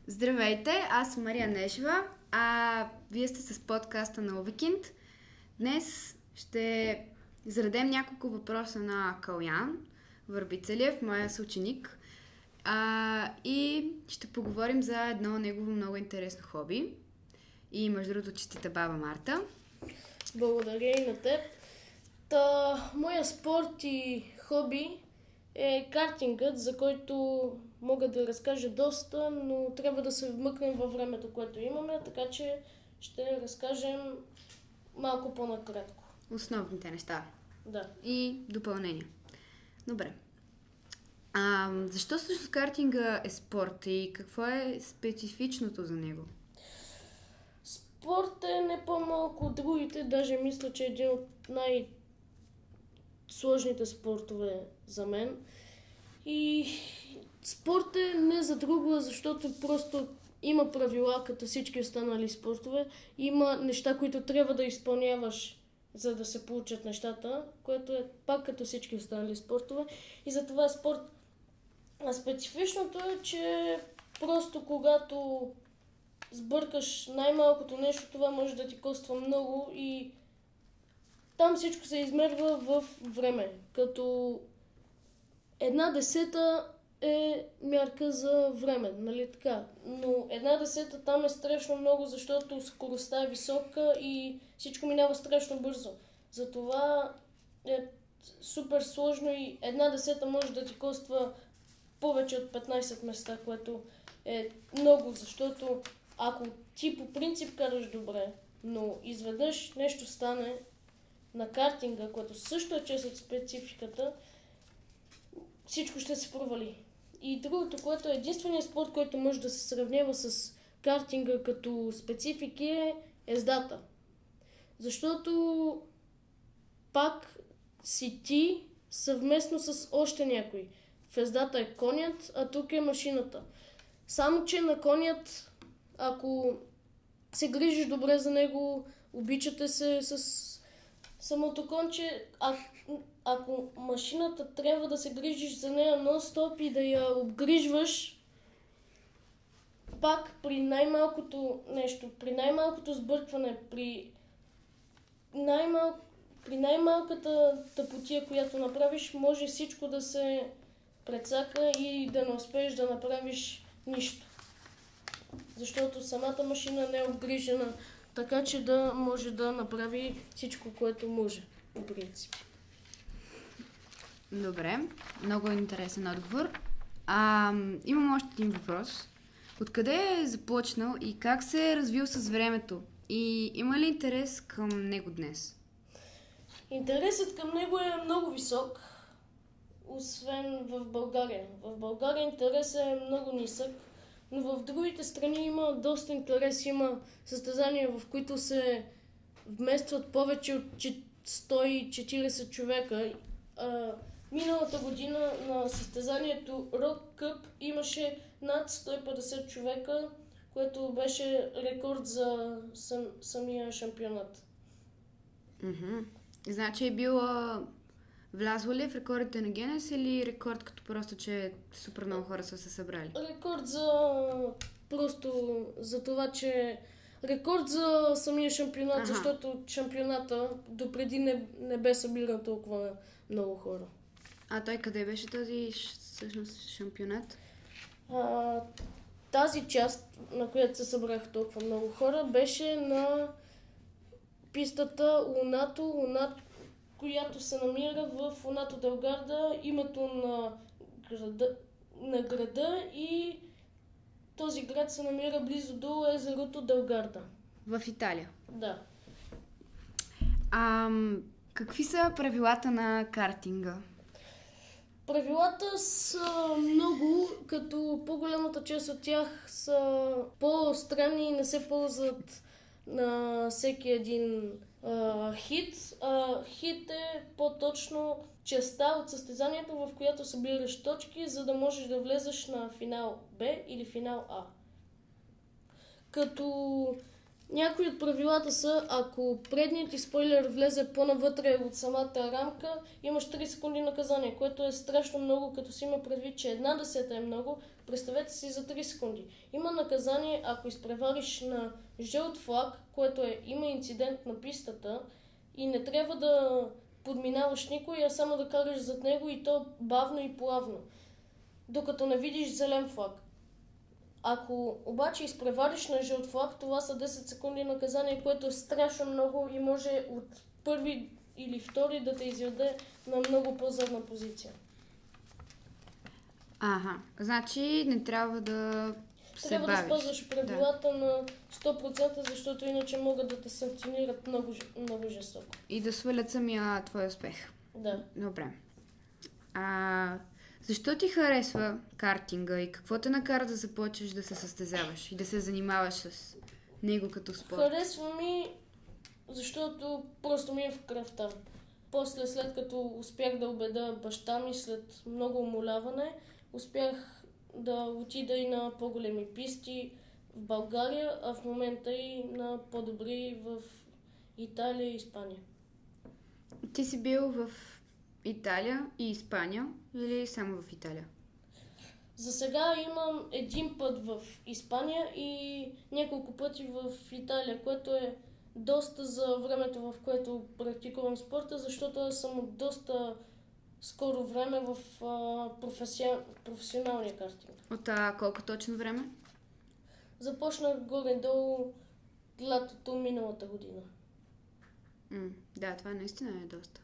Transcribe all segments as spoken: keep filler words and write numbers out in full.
Здравейте, аз съм Мария Нешева, а вие сте с подкаста на Уикенд. Днес ще зададем няколко въпроса на Калян Върбицелев, моя съученик, а, и ще поговорим за едно негово много интересно хоби. И между другото, честита баба Марта. Благодаря и на теб. Та, моя спорт и хоби е картингът, за който мога да разкажа доста, но трябва да се вмъкнем във времето, което имаме, така че ще разкажем малко по-накратко. Основните неща. Да. И допълнения. Добре. А, защо всъщност картинга е спорт и какво е специфичното за него? Спорт е не по-малко от другите, даже мисля, че е един от най-сложните спортове за мен. И спорт е не за друго, защото просто има правила, като всички останали спортове. Има неща, които трябва да изпълняваш, за да се получат нещата, което е пак като всички останали спортове. И затова е спорт. А специфичното е, че просто когато сбъркаш най-малкото нещо, това може да ти коства много и там всичко се измерва в време. Като една десета е мярка за време, нали така? Но една десета там е страшно много, защото скоростта е висока и всичко минава страшно бързо. Затова е супер сложно и една десета може да ти коства повече от петнайсет места, което е много, защото ако ти по принцип караш добре, но изведнъж нещо стане на картинга, което също е част от спецификата, всичко ще се провали. И другото, което е единственият спорт, който може да се сравнява с картинга като специфики, е ездата. Защото пак си ти съвместно с още някой. В ездата е конят, а тук е машината. Само че на конят, ако се грижиш добре за него, обичате се с самото конче, а, ако машината трябва да се грижиш за нея нон-стоп и да я обгрижваш, пак при най-малкото нещо, при най-малкото сбъркване, при, най-мал... при най-малката тъпотия, която направиш, може всичко да се прецака и да не успееш да направиш нищо. Защото самата машина не е обгрижена, така че да може да направи всичко, което може, по принцип. Добре, много интересен отговор. А, имам още един въпрос. Откъде е започнал и как се е развил с времето? И има ли интерес към него днес? Интересът към него е много висок, освен в България. В България интересът е много нисък, но в другите страни има доста интерес. Има състезания, в които се вместват повече от сто и четирийсет човека. А, миналата година на състезанието Rock Cup имаше над сто и петдесет човека, което беше рекорд за сам, самия шампионат. Mm-hmm. Значи е била влязла ли в рекордите на Гинес или рекорд като просто, че супер много хора са се събрали? Рекорд за просто за това, че рекорд за самия шампионат, ага. Защото шампионата допреди не, не бе събиран толкова много хора. А той къде беше този всъщност шампионат? А, тази част, на която се събрах толкова много хора, беше на пистата Лунато, Лунато, която се намира в Лунато дел Гарда, името на града, на града и този град се намира близо до езерото Дел Гарда. В Италия? Да. А, какви са правилата на картинга? Правилата са много, като по-голямата част от тях са по-странни и не се ползват на всеки един а, хит. А, хит е по-точно частта от състезанието, в която събираш точки, за да можеш да влезеш на финал Б или финал А. Като Някои от правилата са, ако предният ти спойлер влезе по-навътре от самата рамка, имаш три секунди наказание, което е страшно много, като си има предвид, че една десета е много. Представете си за три секунди. Има наказание, ако изпревариш на жълт флаг, което е, има инцидент на пистата и не трябва да подминаваш никой, а само да караш зад него и то бавно и плавно, докато не видиш зелен флаг. Ако обаче изпревариш на жълт флаг, това са десет секунди наказание, което е страшно много и може от първи или втори да те изведе на много по-задна позиция. Ага, значи не трябва да се Трябва бавиш. да спазваш правилата да. на сто процента, защото иначе могат да те санкционират много, много жестоко. И да свалят самия твой успех. Да. Добре. А защо ти харесва картинга и какво те накара да започнеш да се състезаваш и да се занимаваш с него като спорт? Харесва ми, защото просто ми е в кръвта. После, след като успях да убеда баща ми след много умоляване, успях да отида и на по-големи писти в България, а в момента и на по-добри в Италия и Испания. Ти си бил в Италия и Испания или само в Италия? За сега имам един път в Испания и няколко пъти в Италия, което е доста за времето, в което практикувам спорта, защото аз съм от доста скоро време в а, професи... професионалния картинг. От а, колко точно време? Започнах горе-долу лятото миналата година. М, да, това наистина е доста.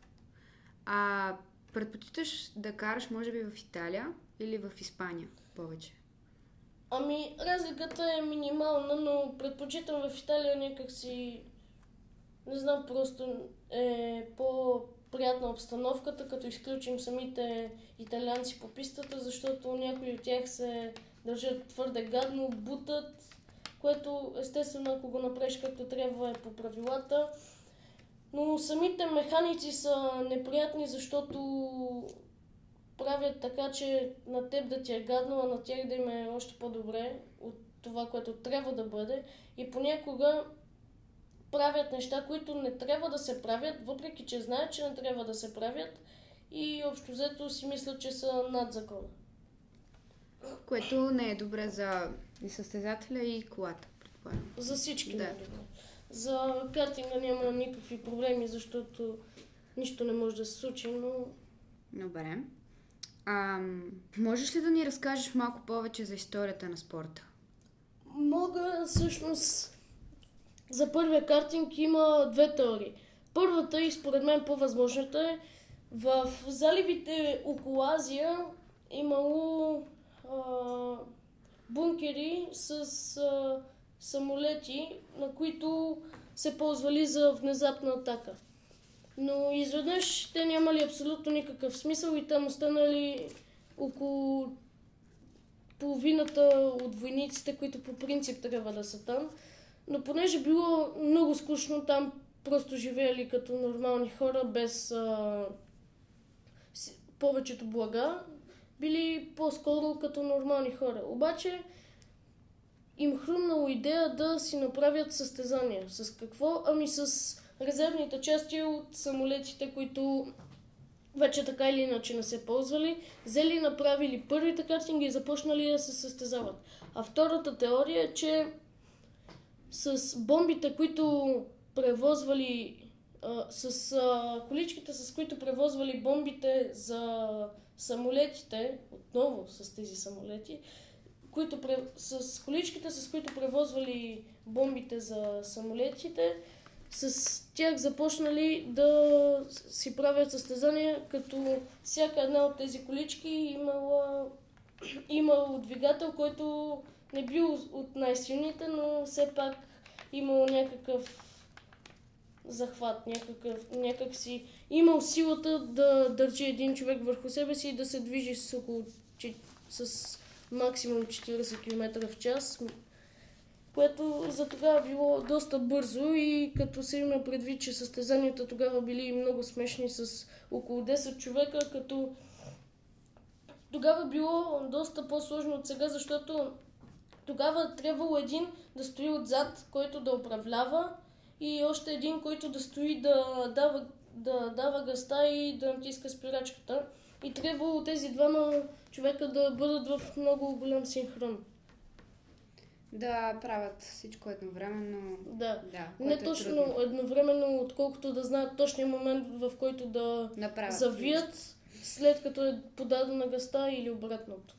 А предпочиташ да караш, може би, в Италия или в Испания повече? Ами, разликата е минимална, но предпочитам в Италия някакси, не знам, просто е по-приятна обстановката, като изключим самите италианци по пистата, защото някои от тях се държат твърде гадно, бутат, което естествено, ако го направиш както трябва, е по правилата. Но самите механици са неприятни, защото правят така, че на теб да ти е гадно, а на тях да им е още по-добре от това, което трябва да бъде. И понякога правят неща, които не трябва да се правят, въпреки че знаят, че не трябва да се правят и общо взето си мислят, че са над закона. Което не е добре за и състезателя, и колата, предполагам. За всички. Да. Да. За картинга няма никакви проблеми, защото нищо не може да се случи, но... Добре. А, можеш ли да ни разкажеш малко повече за историята на спорта? Мога, всъщност, за първия картинг има две теории. Първата и според мен по-възможната е, в заливите около Азия имало а, бункери с а, самолети, на които се ползвали за внезапна атака. Но изведнъж те нямали абсолютно никакъв смисъл и там останали около половината от войниците, които по принцип трябва да са там. Но понеже било много скучно, там просто живеели като нормални хора, без а, повечето блага, били по-скоро като нормални хора. Обаче им хрумнало идея да си направят състезания. С какво? Ами с резервните части от самолетите, които вече така или иначе не се ползвали, взели, направили първите картинги и започнали да се състезават. А втората теория е, че с бомбите, които превозвали, а, с а, количките, с които превозвали бомбите за самолетите, отново с тези самолети, които пре... с количките, с които превозвали бомбите за самолетите, с тях започнали да си правят състезания, като всяка една от тези колички имала, имал двигател, който не бил от най-силните, но все пак имал някакъв захват, някакъв, някак си имал силата да държи един човек върху себе си и да се движи с около с максимум четирийсет километра в час, което за тогава било доста бързо и като се има предвид, че състезанията тогава били много смешни с около десет човека, като тогава било доста по-сложно от сега, защото тогава трябвало един да стои отзад, който да управлява и още един, който да стои да дава, да дава гъста и да натиска спирачката. И трябвало тези двама човека да бъдат в много голям синхрон. Да правят всичко едновременно. Да. Да, Не е точно трудно. едновременно, отколкото да знаят точния момент, в който да Направят завият, нещо. след като е подадена гъста или обратното.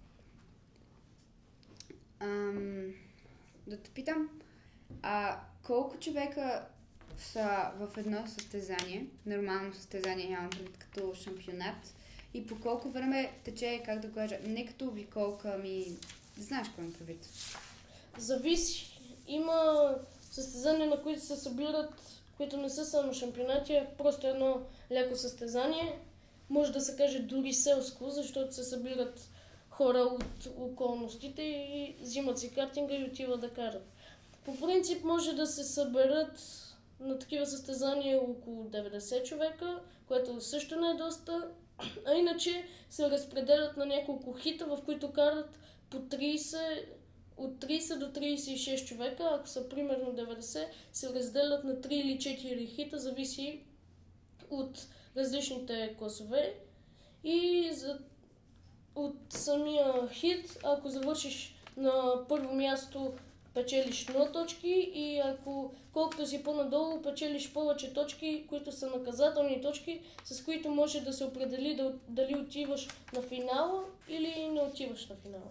Ам, да те питам, а колко човека са в едно състезание, нормално състезание, нямам предвид като шампионат, и по колко време тече, как да кажа, не като обиколка, ами знаеш какво имам предвид? Зависи. Има състезания, на които се събират, които не са само шампионати, а просто едно леко състезание. Може да се каже дори селско, защото се събират хора от околностите и взимат си картинга и отиват да карат. По принцип може да се съберат на такива състезания около деветдесет човека, което също не е доста. А иначе се разпределят на няколко хита, в които карат по трийсет, от трийсет до трийсет и шест човека. Ако са примерно деветдесет, се разделят на три или четири хита, зависи от различните класове. И за, от самия хит, ако завършиш на първо място, печелиш нула точки, и ако колкото си по-надолу, печелиш повече точки, които са наказателни точки, с които може да се определи да, дали отиваш на финала или не отиваш на финала.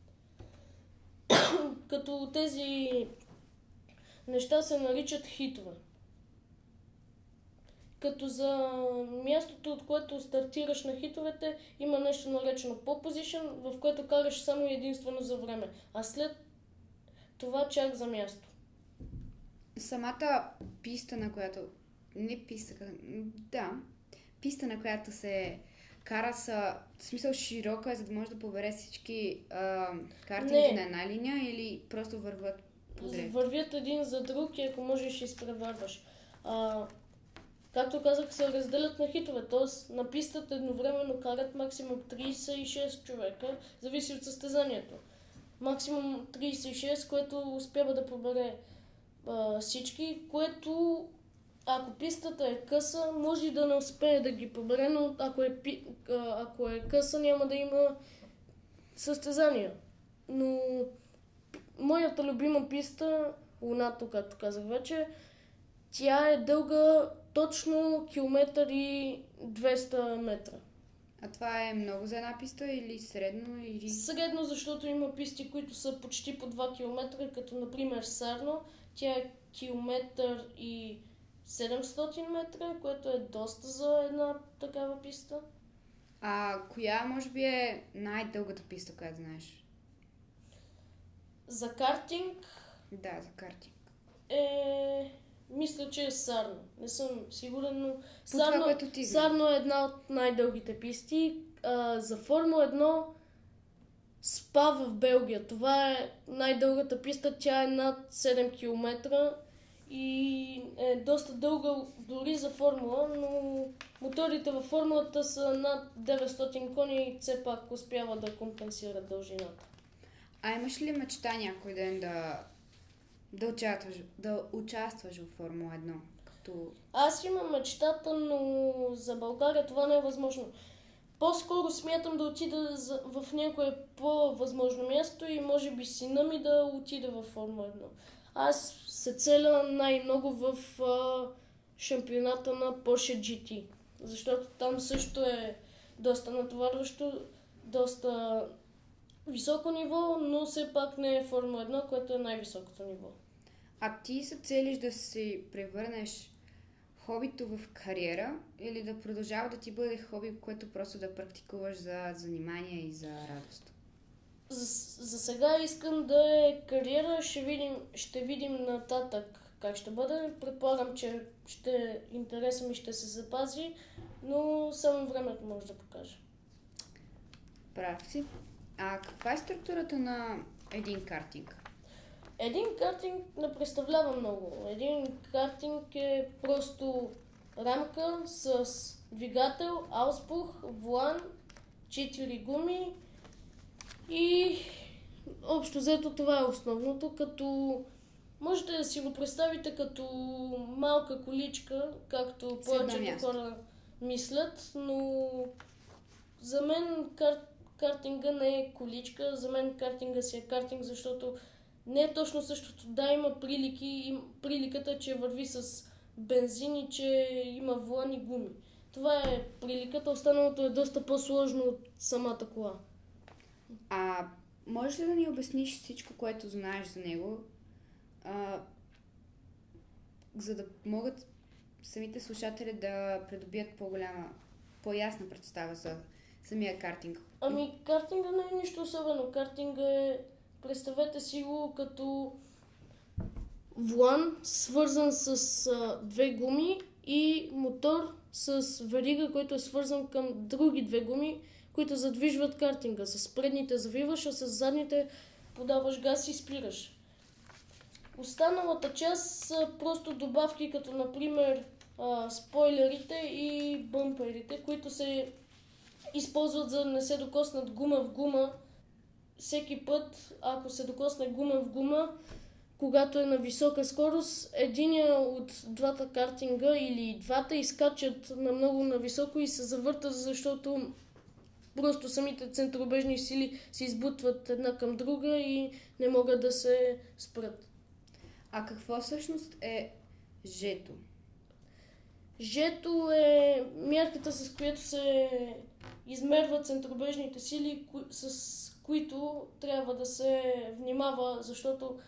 Като тези неща се наричат хитове. Като за мястото, от което стартираш на хитовете, има нещо наречено pole position, в което караш само единствено за време, а след това чак за място. Самата писта, на която... Не писта, да. Писта, на която се кара са... В смисъл широка, за да може да побере всички а, картинки на една линия, или просто върват подред? Вървят един за друг и ако можеш изпреварваш. А, както казах, се разделят на хитове, т.е. на пистата едновременно карат максимум трийсет и шест човека, зависи от състезанието. Максимум трийсет и шест, което успява да побере а, всички, което ако пистата е къса, може и да не успее да ги побере, но ако е, пи, а, ако е къса, няма да има състезания. Но моята любима писта, Луната, както казах вече, тя е дълга точно километър и двеста метра. А това е много за една писта или средно? Или... Средно, защото има писти, които са почти по два километра, като например Сарно. Тя е километър и седемстотин метра, което е доста за една такава писта. А коя може би е най-дългата писта, която знаеш? За картинг Да, за картинг. е... Мисля, че е Сарно. Не съм сигурен, но По това, Сарно, което ти знаеш. Сарно е една от най-дългите писти. А, за Формула едно Спа в Белгия. Това е най-дългата писта. Тя е над седем километра и е доста дълга дори за Формула, но моторите във Формулата са над деветстотин коня и все пак успява да компенсират дължината. А имаш ли мечта някой ден да, да, участваш, да участваш в Формула едно? Като... Аз имам мечтата, но за България това не е възможно. По-скоро смятам да отида за, в някое по-възможно място и може би сина ми да отиде в Формула едно. Аз се целя най-много в а, шампионата на Porsche джи ти, защото там също е доста натоварващо, доста високо ниво, но все пак не е Формула едно, което е най-високото ниво. А ти се целиш да си превърнеш хобито в кариера или да продължава да ти бъде хоби, което просто да практикуваш за занимание и за радост? За, за сега искам да е кариера, ще видим, ще видим нататък как ще бъде. Предполагам, че ще, интересът ми ще се запази, но само времето може да покаже. Прав си. А каква е структурата на един картинг? Един картинг не представлява много. Един картинг е просто рамка с двигател, ауспух, волан, четири гуми и Общо взето това е основното, като можете да си го представите като малка количка, както повечето хора мислят, но за мен кар... картинга не е количка, за мен картинга си е картинг, защото не е точно същото. Да, има прилики, и приликата, че върви с бензин и че има волан и гуми. Това е приликата, останалото е доста по-сложно от самата кола. А можеш ли да ни обясниш всичко, което знаеш за него, а, за да могат самите слушатели да придобият по-голяма, по-ясна представа за самия картинг? Ами, картинга не е нищо особено. Картинга е, представете си го като волан, свързан с а, две гуми и мотор с верига, който е свързан към други две гуми, които задвижват картинга. С предните завиваш, а с задните подаваш газ и спираш. Останалата част са просто добавки, като например а, спойлерите и бъмперите, които се използват за да не се докоснат гума в гума. Всеки път, ако се докосне гума в гума, когато е на висока скорост, единия от двата картинга или двата изкачат на много нависоко и се завъртат, защото просто самите центробежни сили се избутват една към друга и не могат да се спрат. А какво всъщност е жето? Жето е мярката, с която се измерват центробежните сили, с които трябва да се внимава, защото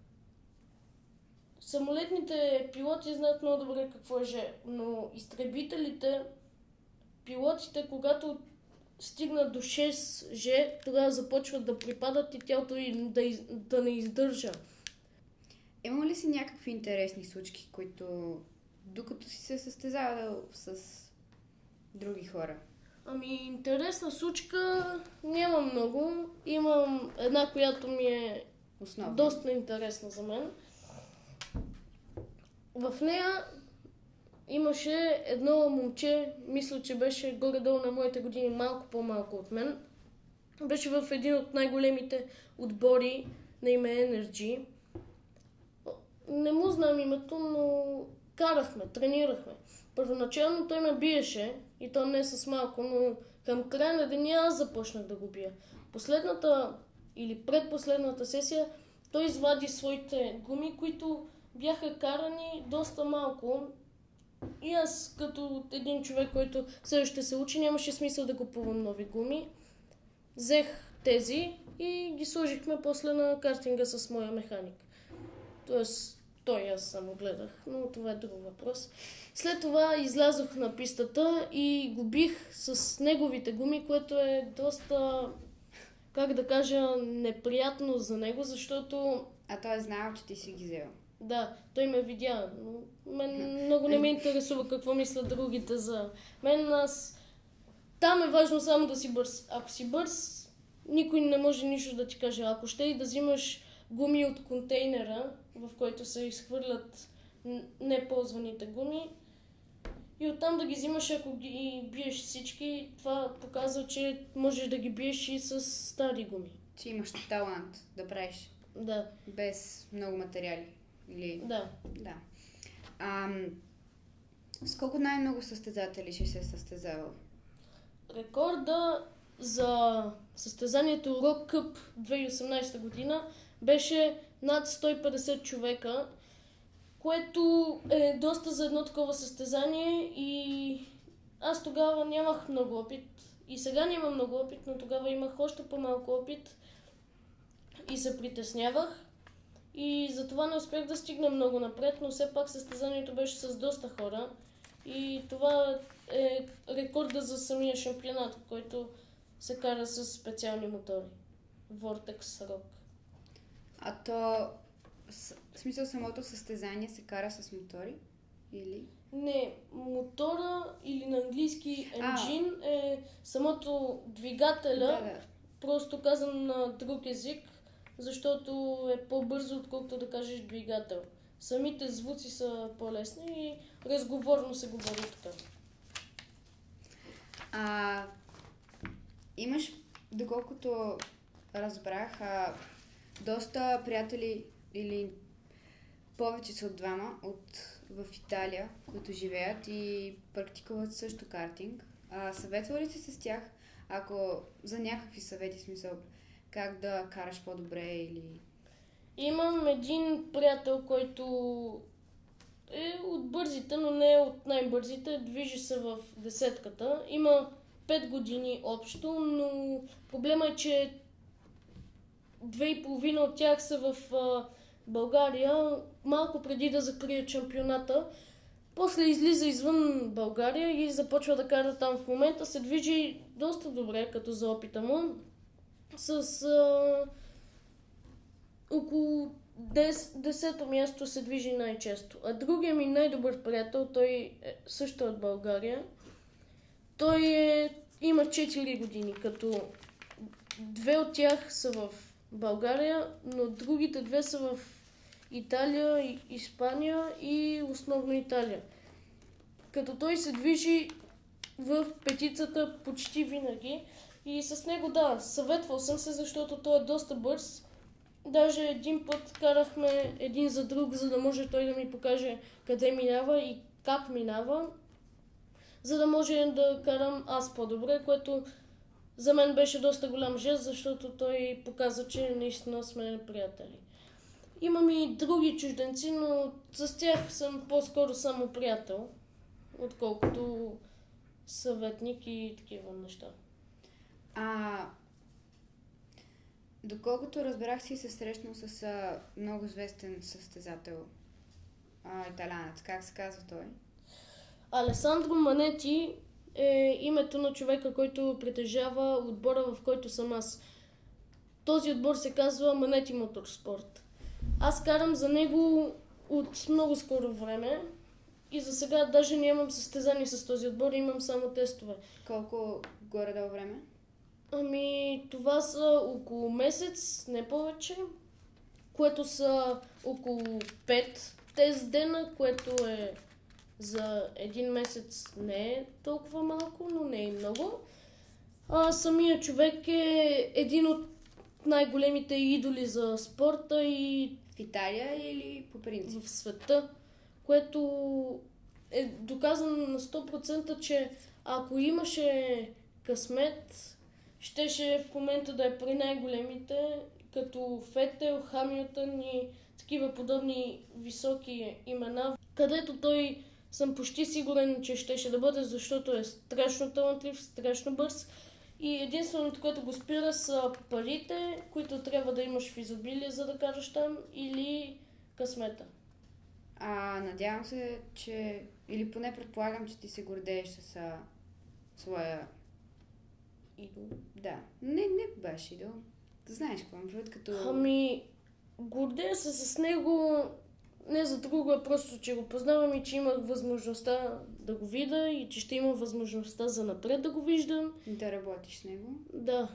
самолетните пилоти знаят много добре какво е же, но изтребителите, пилотите, когато стигнат до шест же, тогава започват да припадат и тялото им да, из, да не издържа. Има ли си някакви интересни случки, които докато си се състезавал с други хора? Ами, интересна случка нямам много. Имам една, която ми е Основно. Доста интересна за мен. В нея имаше едно момче, мисля, че беше горе-долу на моите години, малко по-малко от мен. Беше в един от най-големите отбори на име Energy. Не му знам името, но карахме, тренирахме. Първоначално той ме биеше, и то не с малко, но към края на деня аз започнах да го бия. Последната или предпоследната сесия той извади своите гуми, които бяха карани доста малко. И аз, като един човек, който все ще се учи, нямаше смисъл да купувам нови гуми. Взех тези и ги сложихме после на картинга с моя механик. Тоест, той аз само гледах, но това е друг въпрос. След това излязох на пистата и го бих с неговите гуми, което е доста, как да кажа, неприятно за него, защото... А той е знаел, че ти си ги взел. Да, той ме видя, но мен много не ме интересува какво мислят другите за мен. Аз... Там е важно само да си бърз. Ако си бърз, никой не може нищо да ти каже. Ако ще и да взимаш гуми от контейнера, в който се изхвърлят неползваните гуми, и оттам да ги взимаш, ако ги биеш всички, това показва, че можеш да ги биеш и с стари гуми. Че имаш талант да правиш. Да. Без много материали. Или... Да. Да. Ам... С колко най-много състезатели ще се е състезавал? Рекорда за състезанието Rock Cup две хиляди и осемнадесета година беше над сто и петдесет човека, което е доста за едно такова състезание, и аз тогава нямах много опит. И сега нямам много опит, но тогава имах още по-малко опит и се притеснявах. И затова не успях да стигна много напред, но все пак състезанието беше с доста хора. И това е рекорда за самия шампионат, който се кара с специални мотори. Vortex Rock. А то, в смисъл, самото състезание се кара с мотори? Или? Не, мотора или на английски engine а. е самото двигателя, да, да. Просто казан на друг език, защото е по-бързо, отколкото да кажеш двигател. Самите звуци са по-лесни и разговорно се говори така. А, имаш, доколкото разбрах, а, доста приятели или повече са от двама от, в Италия, които живеят и практикуват също картинг. А, съветва ли си с тях, ако за някакви съвети, смисъл, как да караш по-добре или... Имам един приятел, който е от бързите, но не е от най-бързите. Движи се в десетката. Има пет години общо, но проблема е, че две и половина от тях са в а, България, малко преди да закрие шампионата. После излиза извън България и започва да кара там. В момента се движи доста добре, като за опита му. С а, около десето място се движи най-често. А другия ми най-добър приятел, той е също от България. Той е, има четири години, като две от тях са в България, но другите две са в Италия и Испания и основно Италия. Като той се движи в петицата почти винаги и с него, да, съветвал съм се, защото той е доста бърз. Даже един път карахме един за друг, за да може той да ми покаже къде минава и как минава, за да може да карам аз по-добре, което за мен беше доста голям жест, защото той показа, че наистина сме приятели. Имам и други чужденци, но с тях съм по-скоро само приятел, отколкото съветник и такива неща. А, доколкото разбрах, си се срещнал с а, много известен състезател, а, италянец. Как се казва той? Алесандро Манети е името на човека, който притежава отбора, в който съм аз. Този отбор се казва Манети Моторспорт. Аз карам за него от много скоро време и за сега даже нямам състезание с този отбор, имам само тестове. Колко горе-долу време? Ами, това са около месец, не повече, което са около пет тест дена, което е за един месец не е толкова малко, но не е и много. А самия човек е един от най-големите идоли за спорта и В Италия или по принцип? в света, което е доказано на сто процента, че ако имаше късмет, щеше в момента да е при най-големите, като Фетел, Хамилтън и такива подобни високи имена, където той съм почти сигурен, че щеше да бъде, защото е страшно талантлив, страшно бърз. И единственото, което го спира, са парите, които трябва да имаш в изобилие, за да караш там, или късмета. А, надявам се, че... Или поне предполагам, че ти се гордееш с а, своя... Идол. Да. Не, не беше идол. Знаеш какво ме предвид като... Ами, гордея се с него не за друго, а просто, че го познавам и че имах възможността да го видя и че ще има възможността за напред да го виждам. Да работиш с него. Да.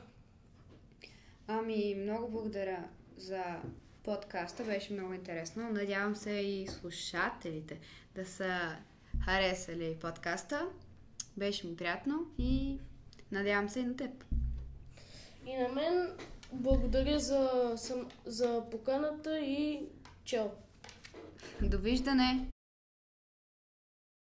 Ами, много благодаря за подкаста. Беше много интересно. Надявам се и слушателите да са харесали подкаста. Беше ми приятно и надявам се и на теб. И на мен благодаря за, за поканата и чао! Довиждане!